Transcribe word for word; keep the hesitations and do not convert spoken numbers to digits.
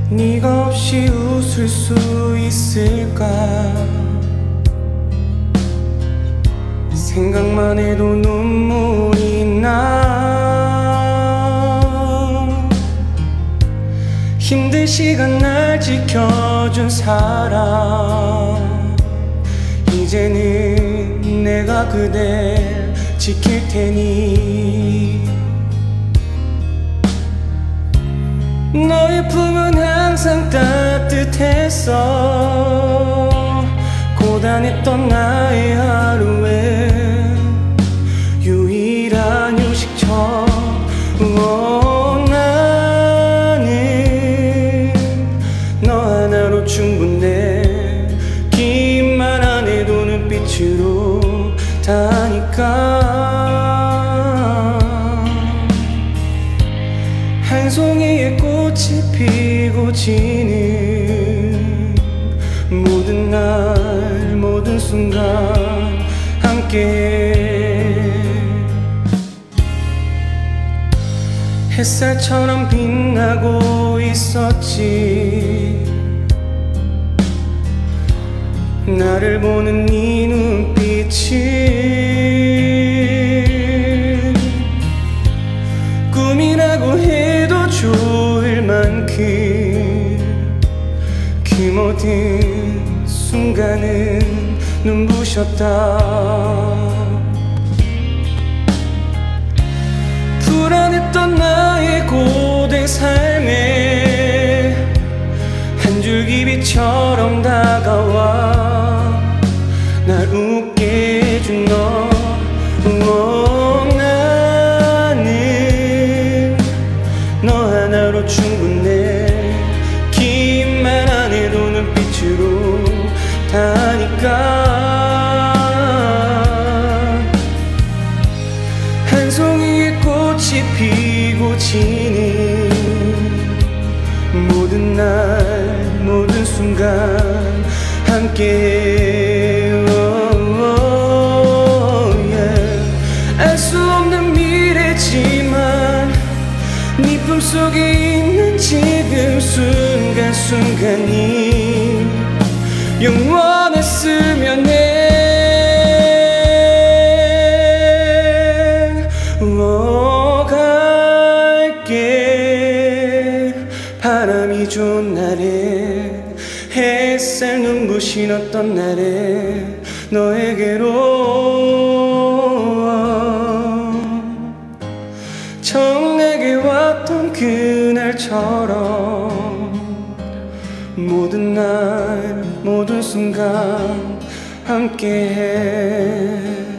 네가 없이 웃을 수 있을까? 생각만 해도 눈물이 나. 힘든 시간 날 지켜준 사람, 이제는 내가 그댈 지킬 테니. 너의 품은 항상 따뜻했어. 고단했던 나의 하루에 유일한 휴식처. 어, 나는 너 하나로 충분해. 긴 말 안 해도 눈빛으로 다 하니까. 한 송이의 꽃이 피고 지는 모든 날 모든 순간 함께. 햇살처럼 빛나고 있었지. 나를 보는 네 눈빛이 꿈이라고 해도 좋을 만큼 그 모든 순간은 눈부셨다. 불안했던 나의 고된 삶에 한 줄기 빛처럼 다가와 날 웃게 해준 너. 어, 나는 너 하나로 충분해. 긴 말 안 해도 눈빛으로 다 하니까. 한 송이의 꽃이 피고 지는 모든 날 모든 순간 함께. 알 수 없는 미래지만 네 품속에 있는 지금 순간순간이 영원했으면 해. 어, 갈게. 바람이 좋은 날에 햇살 눈부신 어떤 날에 너에게로 처음 내게 왔던 그날처럼 모든 날 모든 순간 함께해.